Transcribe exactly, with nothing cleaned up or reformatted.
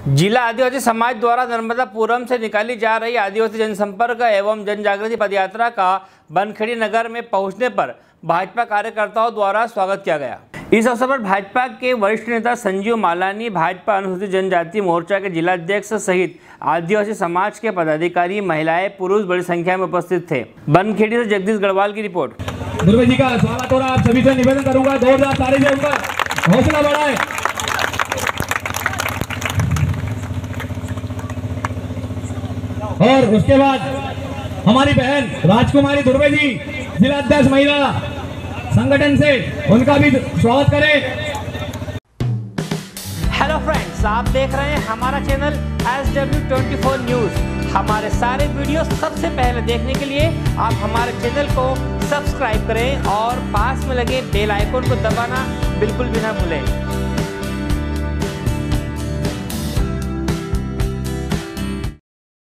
जिला आदिवासी समाज द्वारा नर्मदापुरम से निकाली जा रही आदिवासी जनसंपर्क एवं जनजागृति पदयात्रा का बनखेड़ी नगर में पहुंचने पर भाजपा कार्यकर्ताओं द्वारा स्वागत किया गया। इस अवसर पर भाजपा के वरिष्ठ नेता संजीव मालानी, भाजपा अनुसूचित जनजाति मोर्चा के जिलाध्यक्ष सहित आदिवासी समाज के पदाधिकारी, महिलाएं, पुरुष बड़ी संख्या में उपस्थित थे। बनखेड़ी से जगदीश गढ़वाल की रिपोर्ट। दुर्वे जी का स्वागत हो रहा है। आप सभी से निवेदन करूंगा, जोरदार ताली से उनका हौसला बढ़ाएं। और उसके बाद हमारी बहन राजकुमारी दुर्वे जी, जिला अध्यक्ष महिला संगठन से, उनका भी स्वागत करें। हेलो फ्रेंड्स, आप देख रहे हैं हमारा channel S W twenty four news. हमारे सारे वीडियो सबसे पहले देखने के लिए आप हमारे चैनल को सब्सक्राइब करें और पास में लगे बेल आइकन को दबाना बिल्कुल भी ना भूलें।